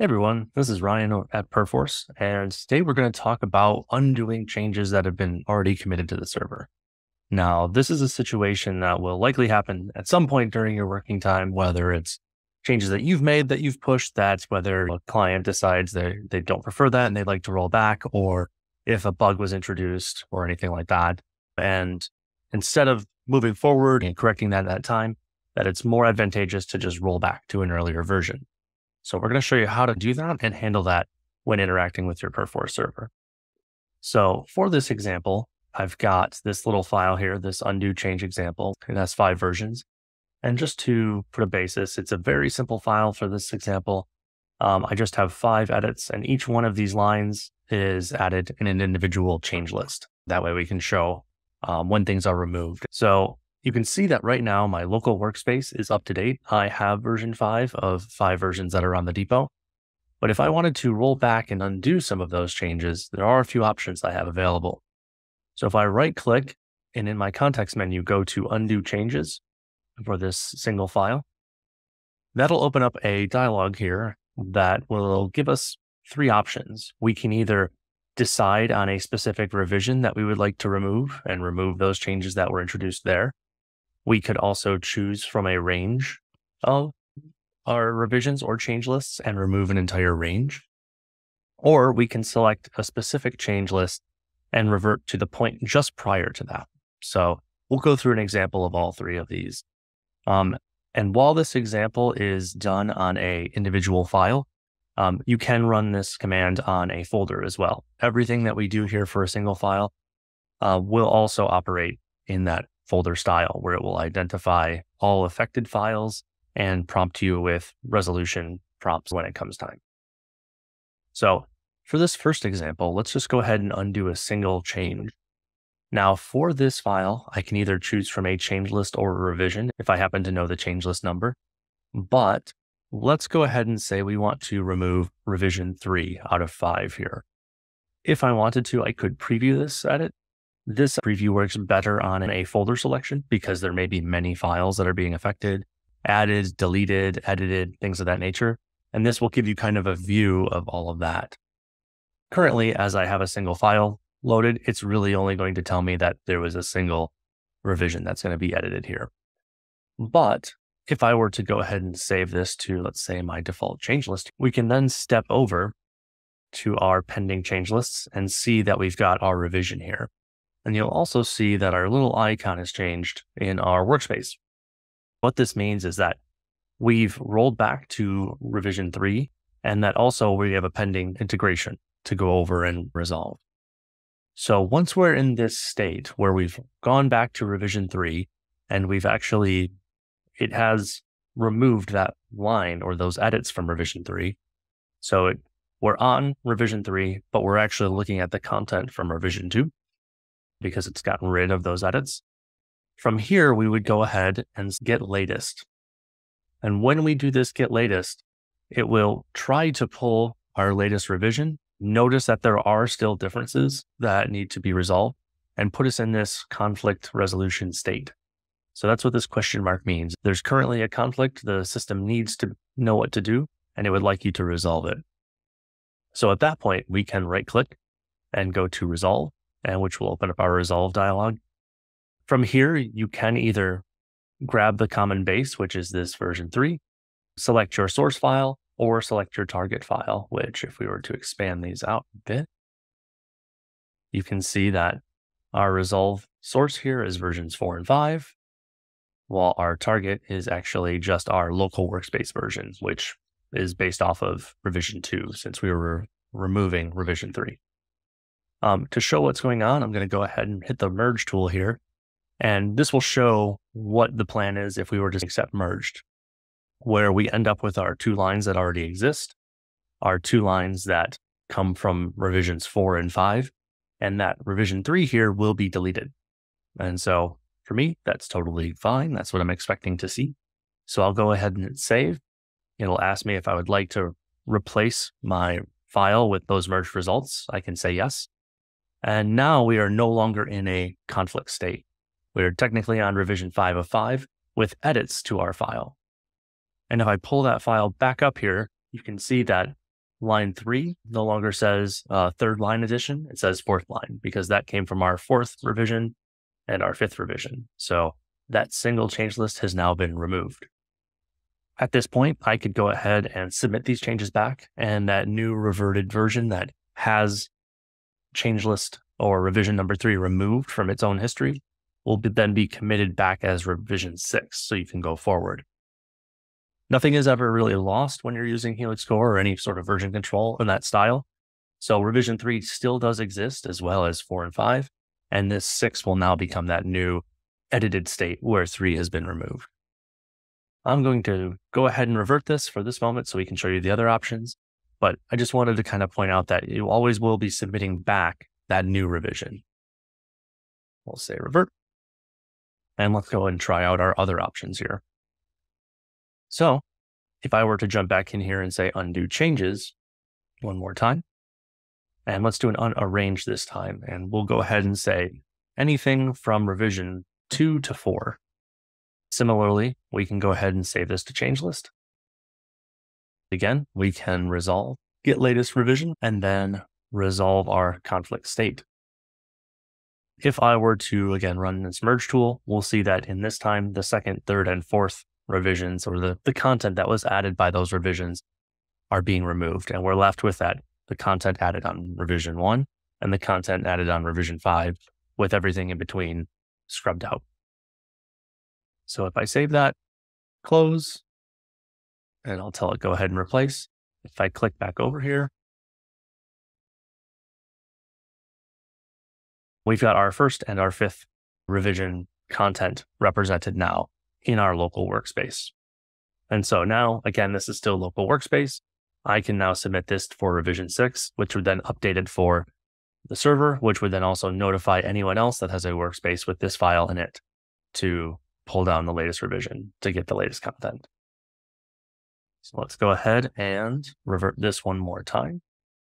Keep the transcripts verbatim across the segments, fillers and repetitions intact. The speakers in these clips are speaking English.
Hey everyone, this is Ryan o- at Perforce, and today we're going to talk about undoing changes that have been already committed to the server. Now, this is a situation that will likely happen at some point during your working time, whether it's changes that you've made that you've pushed, that's whether a client decides they, they don't prefer that and they'd like to roll back, or if a bug was introduced or anything like that. And instead of moving forward and correcting that at that time, that it's more advantageous to just roll back to an earlier version. So we're going to show you how to do that and handle that when interacting with your Perforce server. So for this example, I've got this little file here, this undo change example. It has five versions. And just to put a basis, it's a very simple file for this example. Um, I just have five edits, and each one of these lines is added in an individual change list. That way we can show um, when things are removed. So you can see that right now my local workspace is up to date. I have version five of five versions that are on the depot. But if I wanted to roll back and undo some of those changes, there are a few options I have available. So if I right click and in my context menu, go to undo changes for this single file, that'll open up a dialog here that will give us three options. We can either decide on a specific revision that we would like to remove and remove those changes that were introduced there. We could also choose from a range of our revisions or change lists and remove an entire range. Or we can select a specific change list and revert to the point just prior to that. So we'll go through an example of all three of these. Um, and while this example is done on a individual file, um, you can run this command on a folder as well. Everything that we do here for a single file uh, will also operate in that folder style, where it will identify all affected files and prompt you with resolution prompts when it comes time. So for this first example, let's just go ahead and undo a single change. Now for this file, I can either choose from a change list or a revision if I happen to know the change list number. But let's go ahead and say we want to remove revision three out of five here. If I wanted to, I could preview this edit. This preview works better on a folder selection because there may be many files that are being affected, added, deleted, edited, things of that nature. And this will give you kind of a view of all of that. Currently, as I have a single file loaded, it's really only going to tell me that there was a single revision that's going to be edited here. But if I were to go ahead and save this to, let's say, my default change list, we can then step over to our pending change lists and see that we've got our revision here. And you'll also see that our little icon has changed in our workspace. What this means is that we've rolled back to revision three, and that also we have a pending integration to go over and resolve. So once we're in this state where we've gone back to revision three, and we've actually, it has removed that line or those edits from revision three. So it, we're on revision three, but we're actually looking at the content from revision two. Because it's gotten rid of those edits. From here, we would go ahead and get latest. And when we do this get latest, it will try to pull our latest revision. Notice that there are still differences that need to be resolved and put us in this conflict resolution state. So that's what this question mark means. There's currently a conflict. The system needs to know what to do, and it would like you to resolve it. So at that point, we can right click and go to resolve, and which will open up our resolve dialog. From here, you can either grab the common base, which is this version three, select your source file, or select your target file, which if we were to expand these out a bit, you can see that our resolve source here is versions four and five, while our target is actually just our local workspace versions, which is based off of revision two, since we were removing revision three. Um, to show what's going on, I'm going to go ahead and hit the merge tool here. And this will show what the plan is if we were to accept merged, where we end up with our two lines that already exist, our two lines that come from revisions four and five, and that revision three here will be deleted. And so for me, that's totally fine. That's what I'm expecting to see. So I'll go ahead and hit save. It'll ask me if I would like to replace my file with those merged results. I can say yes. And now we are no longer in a conflict state. We're technically on revision five of five with edits to our file. And if I pull that file back up here, you can see that line three no longer says uh, third line addition. It says fourth line because that came from our fourth revision and our fifth revision. So that single change list has now been removed. At this point, I could go ahead and submit these changes back, and that new reverted version that has change list or revision number three removed from its own history will be, then be committed back as revision six, so you can go forward. Nothing is ever really lost when you're using Helix Core or any sort of version control in that style. So revision three still does exist, as well as four and five, and this six will now become that new edited state where three has been removed. I'm going to go ahead and revert this for this moment so we can show you the other options. But I just wanted to kind of point out that you always will be submitting back that new revision. We'll say revert. And let's go and try out our other options here. So if I were to jump back in here and say undo changes one more time, and let's do an unarrange this time, and we'll go ahead and say anything from revision two to four. Similarly, we can go ahead and save this to change list. Again, we can resolve get latest revision and then resolve our conflict state. If I were to, again, run this merge tool, we'll see that in this time, the second, third, and fourth revisions, or the, the content that was added by those revisions, are being removed. And we're left with that, the content added on revision one and the content added on revision five, with everything in between scrubbed out. So if I save that, close, and I'll tell it go ahead and replace. If I click back over here, we've got our first and our fifth revision content represented now in our local workspace. And so now, again, this is still local workspace. I can now submit this for revision six, which would then update it for the server, which would then also notify anyone else that has a workspace with this file in it to pull down the latest revision to get the latest content. So let's go ahead and revert this one more time.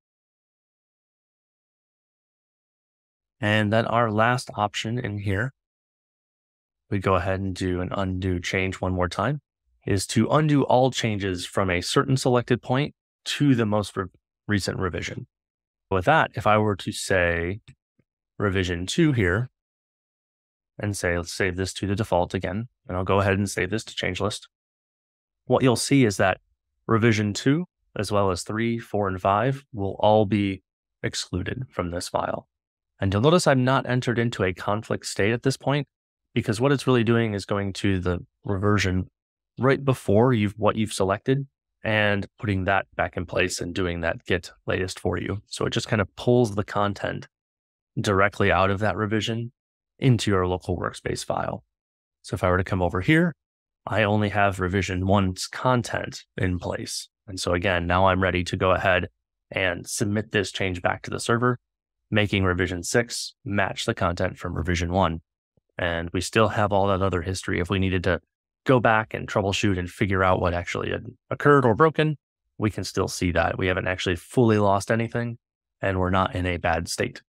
And then our last option in here, we go ahead and do an undo change one more time, is to undo all changes from a certain selected point to the most re recent revision. With that, if I were to say revision two here, and say, let's save this to the default again, and I'll go ahead and save this to change list. What you'll see is that revision two, as well as three, four, and five will all be excluded from this file. And you'll notice I'm not entered into a conflict state at this point, because what it's really doing is going to the reversion right before you've what you've selected and putting that back in place and doing that get latest for you. So it just kind of pulls the content directly out of that revision into your local workspace file. So if I were to come over here, I only have revision one's content in place. And so again, now I'm ready to go ahead and submit this change back to the server, making revision six match the content from revision one. And we still have all that other history. If we needed to go back and troubleshoot and figure out what actually had occurred or broken, we can still see that. We haven't actually fully lost anything, and we're not in a bad state.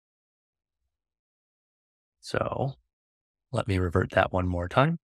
So let me revert that one more time.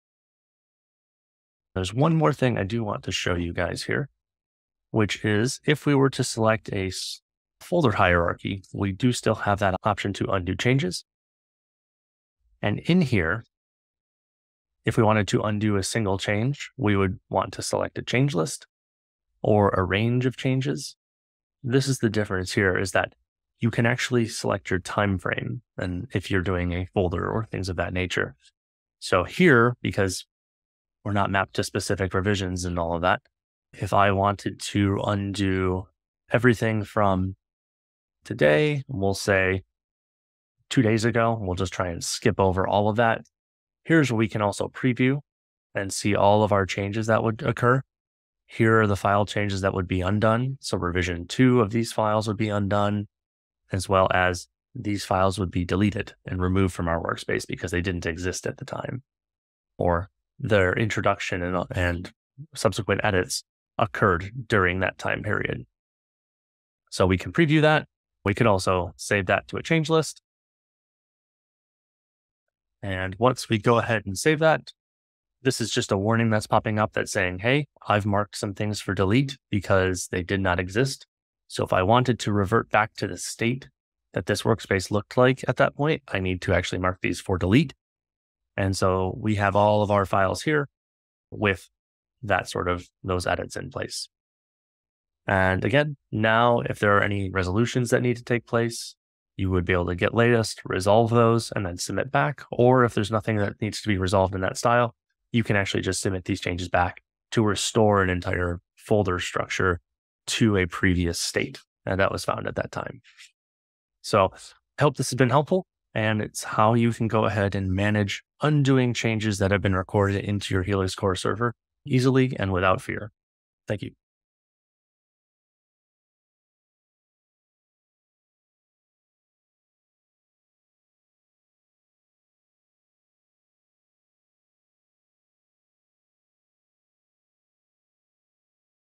There's one more thing I do want to show you guys here, which is if we were to select a folder hierarchy, we do still have that option to undo changes. And in here, if we wanted to undo a single change, we would want to select a change list or a range of changes. This is the difference here, is that you can actually select your time frame, and if you're doing a folder or things of that nature. So here, because we're not mapped to specific revisions and all of that, if I wanted to undo everything from today, we'll say two days ago, we'll just try and skip over all of that. Here's where we can also preview and see all of our changes that would occur. Here are the file changes that would be undone. So revision two of these files would be undone, as well as these files would be deleted and removed from our workspace because they didn't exist at the time, or their introduction and, and subsequent edits occurred during that time period. So we can preview that. We could also save that to a change list. And once we go ahead and save that, this is just a warning that's popping up that's saying, hey, I've marked some things for delete because they did not exist. So if I wanted to revert back to the state that this workspace looked like at that point, I need to actually mark these for delete. And so we have all of our files here with that sort of those edits in place. And again, now if there are any resolutions that need to take place, you would be able to get latest, resolve those, and then submit back. Or if there's nothing that needs to be resolved in that style, you can actually just submit these changes back to restore an entire folder structure to a previous state. And that was found at that time. So I hope this has been helpful. And it's how you can go ahead and manage undoing changes that have been recorded into your Helix Core server easily and without fear. Thank you.